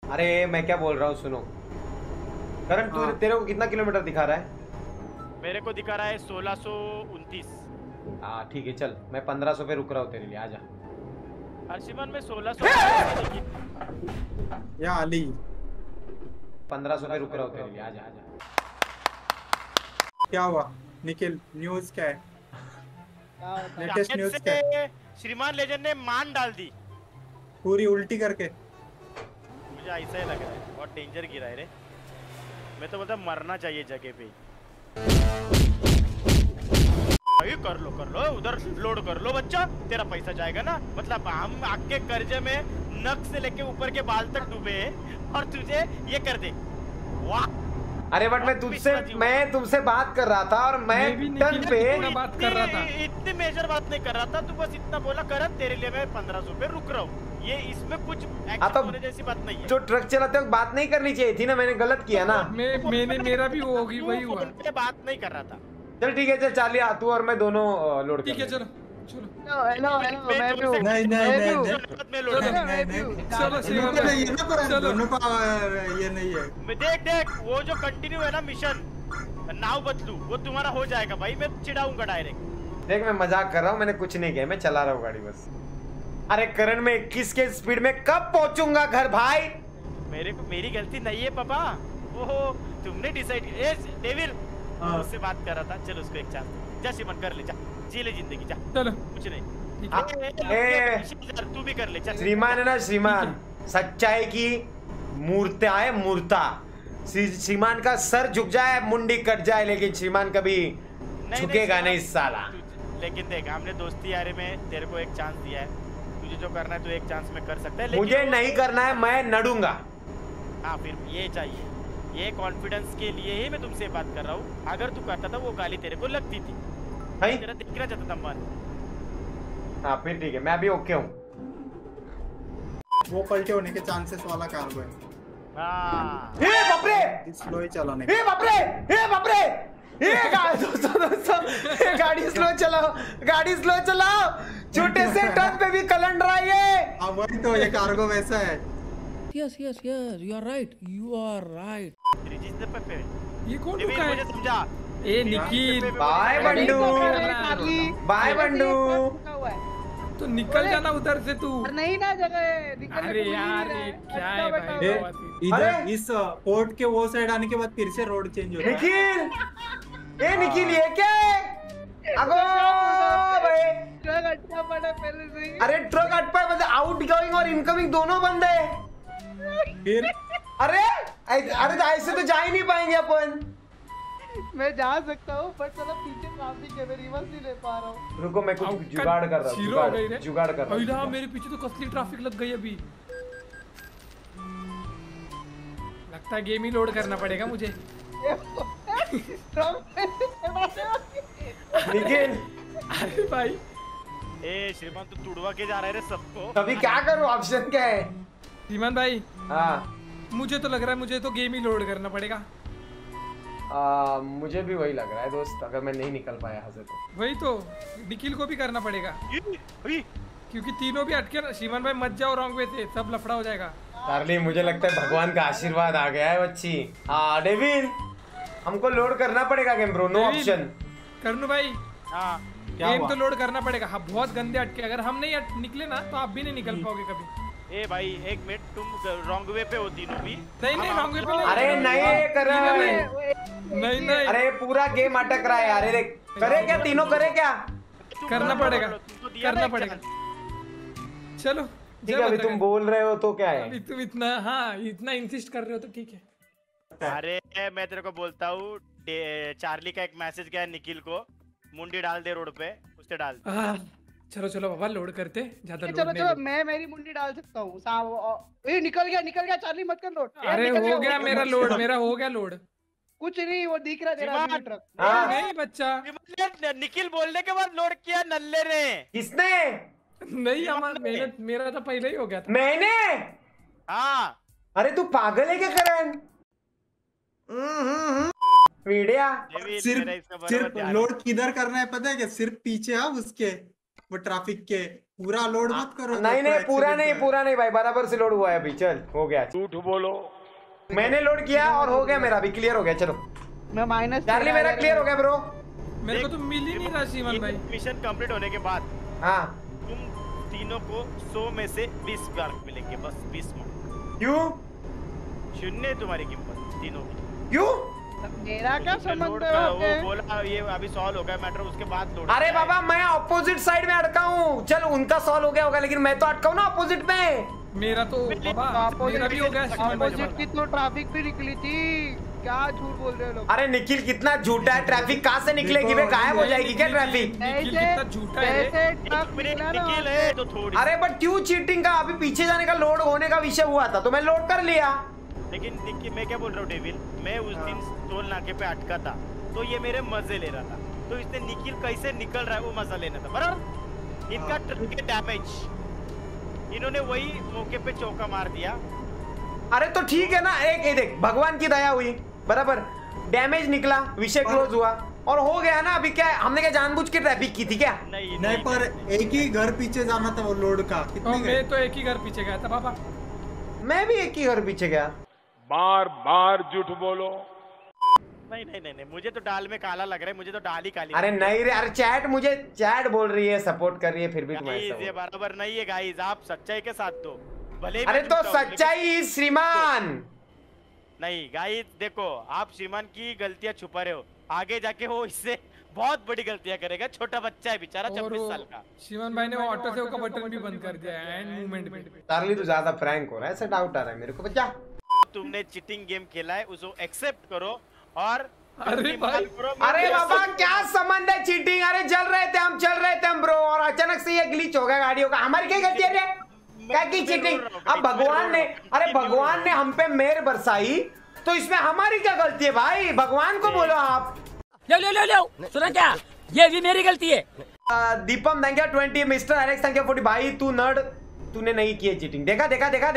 अरे मैं क्या बोल रहा हूँ सुनो करण, तू तेरे को कितना किलोमीटर दिखा रहा है? मेरे को दिखा रहा है 1629। हाँ ठीक है चल, मैं 1500 पे रुक रहा हूँ तेरे लिए, आजा। अर्शिमन में 1600 या अली 1500 पे रुक रहा हूँ तेरे लिए, आजा आजा। क्या हुआ निखिल, न्यूज क्या है? लेटेस्ट न्यूज क्या है? श्रीमान लेजेंड ने मान डाल दी पूरी उल्टी करके। मुझे ऐसा ही लग रहा है, बहुत डेंजर गिरा है रे। मैं तो बोलता मरना चाहिए जगह पे। कर लो उधर लोड कर लो बच्चा, तेरा पैसा जाएगा ना। मतलब हम आपके कर्जे में नक से लेके ऊपर के बाल तक डूबे हैं और तुझे ये कर दे। वाह! अरे बट मैं तुमसे बात कर रहा था और मैं टन पे बात कर रहा था। इतनी मेजर बात नहीं कर रहा था, तू बस इतना बोला करण तेरे लिए मैं 1500 पे रुक रहा हूँ। ये इसमें कुछ एक्शन होने जैसी बात नहीं है। जो ट्रक चलाते वक्त बात नहीं करनी चाहिए थी ना, मैंने गलत किया ना। मैंने मेरा भी वो होगी वही हुआ। बात नहीं कर रहा था। चल ठीक है, चल चार्ली आ तू और मैं दोनों लोड ठीक है चलो हेलो मैं भी नहीं चलो दोनों का ये नहीं है। देख वो जो कंटिन्यू है ना मिशन नाव बदलू, वो तुम्हारा हो जाएगा भाई। मैं चिढ़ाऊंगा डायरेक्ट। देख मैं मजाक कर रहा हूँ, मैंने कुछ नहीं किया, मैं चला रहा हूँ गाड़ी बस। अरे करण मैं 21 के स्पीड में कब पहुंचूंगा घर भाई? मेरी गलती नहीं है पापा, वो तुमने डिसाइड। डेविल उससे बात कर रहा था, चल उसको एक चांस जा। श्रीमान कर ले, जा जी ले जिंदगी, जा चलो कुछ नहीं। तू भी कर ले, चल। श्रीमान है ना, श्रीमान सच्चाई की मूर्ता है, मूर्ता। श्रीमान का सर झुक जाए, मुंडी कट जाए, लेकिन श्रीमान कभी झुकेगा नहीं साला। लेकिन देख हमने दोस्ती यारी में तेरे को एक चांस दिया है, तुझे जो करना है तू एक चांस में कर सकता है। मुझे नहीं करना है, मैं नडूंगा। हाँ फिर ये चाहिए, ये कॉन्फिडेंस के लिए ही मैं तुमसे बात कर रहा हूँ। अगर तू करता था वो गाली तेरे को लगती थी, तेरा दिखना चाहता था मन। हाँ फिर ठीक है, मैं अभी ओके हूँ। वो पलटे होने के चांसेस वाला कार्गो है। हे बाप रे, स्लो ही चलाने। हे बाप रे, हे बाप रे, गाड़ी स्लो चलाओ, गाड़ी स्लो चलाओ। छोटे से टर्न पे भी कलंड रहा है ये। अब वही तो, ये कार्गो वैसा है। यस यू आर राइट ये कौन रुका है? समझा ए निखिल बाय बंडू, बाय बंडू। तो निकल जाना उधर से तू। नहीं ना जगह। अरे यार ये क्या है भाई? इधर इस पोर्ट के वो साइड आने के बाद फिर से रोड चेंज हो रहा है। निखिल, ए निखिल ये क्या है? अगो भाई ट्रक अटका पड़ा पहले से ही। अरे ट्रक अटका है, मतलब आउट गोइंग और इनकमिंग दोनों बंद है। फिर अरे ऐसे तो जा ही नहीं पाएंगे अपन। मैं जा सकता हूँ पर चलो पीछे ट्रैफिक है, मैं रिवर्स नहीं ले पा रहा हूँ। रुको मैं कुछ जुगाड़ कर रहा हूँ, जुगाड़ कर रहा हूँ। मेरे पीछे तो कसली ट्रैफिक लग गई अभी। लगता है गेम ही लोड करना पड़ेगा मुझे। निखिल अरे भाई ए श्रीमान तू तुड़वा के जा रहा है रे सबको। अभी क्या करूँ, ऑप्शन क्या है? श्रीमान भाई हाँ मुझे तो लग रहा है मुझे तो गेम ही लोड करना पड़ेगा। मुझे भी वही लग रहा है दोस्त, अगर मैं नहीं निकल पाया यहाँ से तो। वही तो निखिल को भी करना पड़ेगा क्योंकि तीनों भी अटके। श्रीमान भाई मत जाओ रॉन्ग वे से, सब लफड़ा हो जाएगा। चार्ली मुझे लगता है भगवान का आशीर्वाद आ गया है बच्ची। हाँ डेविल हमको लोड करना पड़ेगा गेम ब्रो, नो ऑप्शन। करनू भाई हाँ गेम तो लोड करना पड़ेगा। हाँ बहुत गंदे अटके, अगर हम नहीं निकले ना तो आप भी नहीं निकल पाओगे कभी। ए भाई एक मिनट, तुम रॉन्ग वे पे हो तीनों भी। नहीं रॉन्ग वे पे नहीं। अरे नहीं कर नहीं अरे पूरा गेम अटक रहा है यार। करे क्या तीनों, करे क्या? करना पड़ेगा, करना पड़ेगा। चलो ठीक है, अभी तुम बोल रहे हो तो क्या है? अभी तुम इतना इतना इंसिस्ट कर रहे हो तो ठीक है। अरे मैं तेरे को बोलता हूँ, चार्ली का एक मैसेज गया निखिल को, मुंडी डाल दे रोड पे, उससे डाल दे। चलो बाबा लोड करते, ज्यादा चलो मैं मेरी मुंडी डाल सकता हूँ। निकल गया चार्ली, मत कर लोड। अरे हो गया मेरा लोड, मेरा हो गया लोड। कुछ नहीं, वो दिख रहा तेरा ट्रक। नहीं बच्चा, निखिल बोलने के बाद लोड किया नल्ले ने। किसने? नहीं मेरा तो पहले ही हो गया था। मैंने? हाँ अरे तू पागल है क्या करण? मीडिया सिर्फ लोड किधर करना है पता है क्या? सिर्फ पीछे उसके वो ट्रैफिक के पूरा लोड मत करो। नहीं नहीं पूरा नहीं भाई, बराबर से लोड हुआ है अभी। चल हो गया, झूठ बोलो। मैंने लोड किया और हो गया मेरा भी, क्लियर हो गया। चलो मैं माइनस चार्ली मेरा क्लियर हो गया ब्रो। मेरे को तो मिल ही नहीं रहा श्रीमान भाई। मिशन कंप्लीट होने के बाद हाँ तुम तीनों को 100 में से 20 मार्क मिलेंगे, बस 20 मार्क। क्यों? शून्य है तुम्हारी कीमत तीनों की। क्यों? मेरा क्या उसमें संबंध लोड है? का ओके। वो बोला ये अभी सॉल्व हो गया मैटर, उसके बाद लोड। अरे बाबा मैं अपोजिट साइड में अटका हूँ। चल उनका सॉल्व हो गया होगा, लेकिन मैं तो अटका हूँ ना अपोजिट में। मेरा तो बाबा मेरा भी हो गया श्रीमान भाई। अपोजिट की तो ट्रैफिक भी निकली थी, क्या झूठ बोल रहे हो लोग। अरे निखिल कितना झूठा है, ट्रैफिक कहाँ से निकलेगी बे, गायब हो जाएगी क्या ट्रैफिक? निखिल कितना झूठा है रे। जैसे ट्रक निकला ना निकल है तो थोड़ी। अरे बट क्यों चीटिंग का? अभी पीछे जाने का लोड होने का विषय हुआ था तो मैं लोड कर लिया। लेकिन मैं क्या बोल रहा हूँ डेविल, मैं उस दिन टोल नाके पे अटका था तो ये मेरे मजे ले रहा था, तो इसने निखिल कैसे निकल रहा है वो मजा लेना था बराबर। इनका ट्रक के डैमेज, इन्होंने वही मौके पे चौका मार दिया। अरे तो ठीक है ना, एक देख भगवान की दया हुई, बराबर डैमेज निकला, विषय क्लोज हुआ और हो गया ना। अभी क्या हमने क्या जानबूझ के ट्रैफिक की थी क्या? नहीं पर एक ही घर पीछे जाना था वो लोड का। कितने गए? मैं तो एक ही घर पीछे गया था बाबा। मैं भी एक ही घर पीछे गया। बार बार झूठ बोलो। नहीं, मुझे तो दाल में काला लग रहा है, मुझे तो दाल ही काली। अरे नहीं रे, अरे चैट बोल रही है, सपोर्ट कर रही है, फिर भी तुम्हारे ये बराबर नहीं है गाइस, आप सच्चाई के साथ दो भले। अरे तो सच्चाई श्रीमान नहीं गाइस, देखो आप श्रीमान की गलतियां छुपा रहे हो, आगे जाके वो इससे बहुत बड़ी गलतियां करेगा। छोटा बच्चा है बेचारा, 26 साल का। श्रीमान भाई ने वो ऑटो सेव का बटन भी बंद कर दिया है एंड मूवमेंट में। चार्ली तू ज्यादा फ्रैंक हो रहा है, ऐसा डाउट आ रहा है मेरे को। बच्चा तुमने चीटिंग गेम खेला है उसको एक्सेप्ट करो और अरे भाई, अरे बाबा क्या संबंध है चीटिंग? अरे चल रहे थे हम ब्रो, और अचानक से ये ग्लिच हो गया गाड़ियों का। हमारी क्या गलती है रे? क्या की चीटिंग? अब भगवान ने हम पे मेहर बरसाई तो इसमें हमारी क्या गलती है भाई? भगवान को बोलो आप। लो सुना क्या, ये भी मेरी गलती है। दीपम संख्या 20, मिस्टर एलेक्स संख्या 40। भाई तू नर्ड, तूने नहीं की है चीटिंग। देखा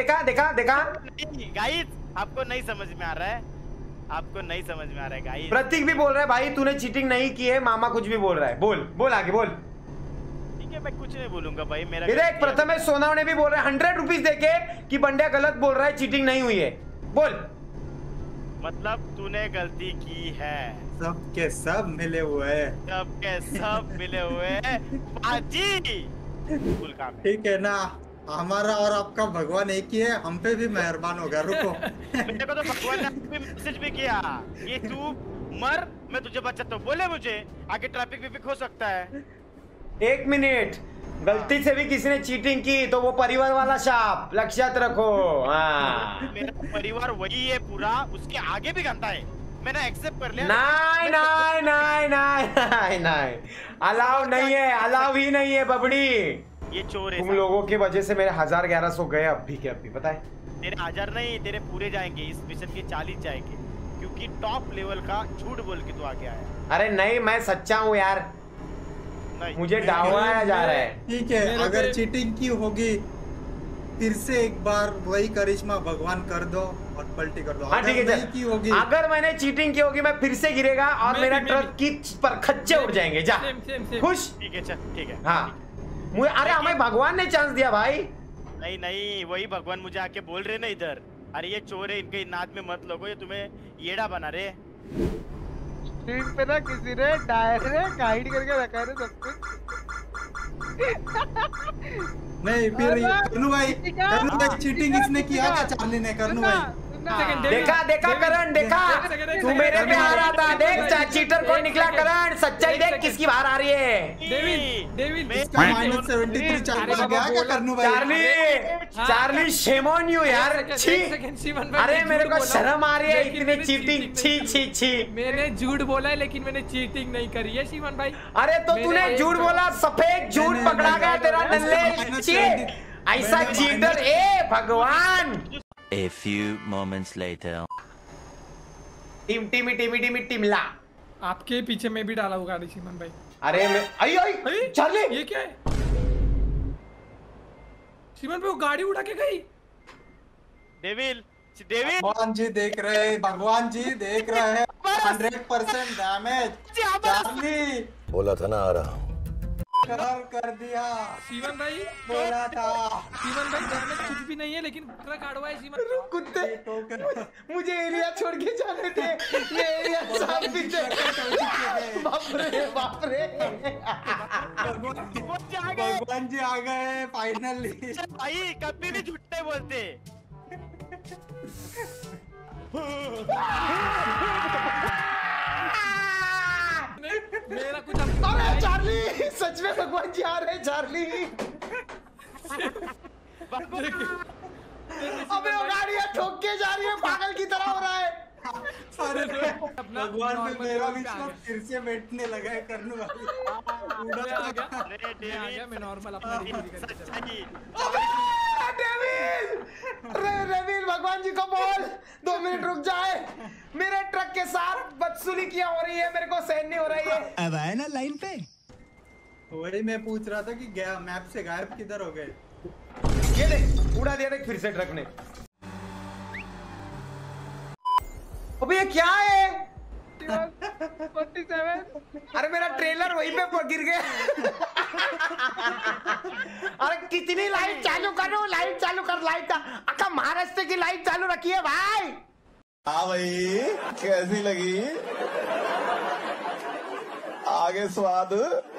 गाइस आपको नहीं समझ में आ रहा है, आपको नहीं समझ में आ रहा है गाइस। प्रतीक भी बोल रहा है भाई तूने चीटिंग नहीं की है। मामा कुछ भी बोल रहा है, बोल आगे बोल। ठीक है मैं कुछ नहीं बोलूंगा भाई, मेरा देख प्रथमेश सोनावणे भी बोल रहा है 100 रुपीज देके कि बंडिया गलत बोल रहा है, चीटिंग नहीं हुई है। बोल मतलब तूने गलती की है। सब के सब मिले हुए हैं बाजी। फुल काम है। ठीक है ना, हमारा और आपका भगवान एक ही है, हम पे भी मेहरबान हो गया। रुको मेरे को तो भगवान ने मैसेज भी किया ये तू मर मैं तुझे बचाता हूँ, बोले मुझे आगे ट्रैफिक हो सकता है। 1 मिनट, गलती से भी किसी ने चीटिंग की तो वो परिवार वाला शाप लक्षात रखो। हाँ मेरा परिवार वही है पूरा, उसके आगे भी गंदा है, मैंने एक्सेप्ट कर लिया। नहीं अलाउ ही नहीं है बबड़ी। ये चोर है। तुम लोगों की वजह से मेरे 1000-1100 गए अभी के अभी, पता है? तेरे 1000 नहीं, तेरे पूरे जाएंगे, इस मिशन के 40 जाएंगे, क्योंकि टॉप लेवल का झूठ बोल के तू आगे आया। अरे नहीं मैं सच्चा हूँ यार, मुझे डावाया जा रहा है। ठीक है, अगर चीटिंग की होगी फिर से एक बार वही करिश्मा भगवान कर दो और पलटी कर दो। हाँ ठीक है, की होगी, अगर मैंने चीटिंग की होगी मैं फिर से गिरेगा और मेरा ट्रक की पर खच्चे उड़ जाएंगे। जा खुश? ठीक है चल, ठीक है। हाँ मुझे, अरे हमें भगवान ने चांस दिया भाई। नहीं वही भगवान मुझे आके बोल रहे ना इधर, अरे ये चोर है, इनके नाद में मत लगो, ये तुम्हें येड़ा बना रहे। स्क्रीन पे ना किसी ने डायरेक्ट हाइड करके रखा है सब कुछ। नहीं फिर करनू भाई चीटिंग इसने किया क्या? चार्ली ने? करनू भाई देखा करण, देखा तू मेरे पे आ रहा था, देख चीटर कौन निकला। करण सच्चाई देख किसकी बाहर आ रही है। डेविड इसका -73 चल गया क्या करनू भाई? चार्ली शेम ऑन यू यार। अरे मेरे को शर्म आ रही है इतनी चीटिंग। छी मैंने झूठ बोला है लेकिन मैंने चीटिंग नहीं करी है श्रीमान भाई। अरे तो तूने झूठ बोला, सफेद झूठ पकड़ा गया तेरा नल्ले। ऐसा चीटर, ए भगवान। A few moments later. टिमला आपके पीछे मैं भी डाला हुआ गाड़ी श्रीमान भाई। अरे मैं आई चार्ली, ये क्या है? श्रीमान भाई वो गाड़ी उड़ा के गई। डेविल भगवान जी देख रहे हैं, 100% डैमेज। चार्ली बोला था ना आ रहा हूँ। कर दिया। सीमन भाई बोला था। सीमन भाई घर में कुछ भी नहीं है लेकिन ट्रक अड़वा है सीमन। कुत्ते मुझे एरिया छोड़ के जाने थे, ये एरिया साफ पीछे। बाप रे बाप रे, भगवान जी आ गए फाइनली। भाई कभी भी झूठ नहीं बोलते। मेरा कुछ अरे चार्ली, सच में भगवान जी आ रहे हैं चार्ली। अबे वो गाड़ियां ठोक के जा रही है, पागल की तरह हो रहा है। अरे भगवान में मेरा विश्वास फिर से बैठने लगा है करने वाली। आ गया मैं नॉर्मल अपना रेविल भगवान जी को बोल 2 मिनट रुक जाए, मेरे ट्रक के साथ बदसुली किया हो रही है, मेरे को सहन नहीं हो रही है। अब आए ना लाइन पे। वही मैं पूछ रहा था कि गया मैप से गायब किधर हो गए। ये देख उड़ा दिया देख फिर से ट्रक ने। अबे ये क्या है? 47। अरे मेरा ट्रेलर वहीं पे गिर गया। अरे कितनी लाइट चालू करो, लाइट चालू कर, लाइट अक्का महाराष्ट्र की लाइट चालू रखी है भाई। हाँ भाई कैसी लगी? आगे स्वाद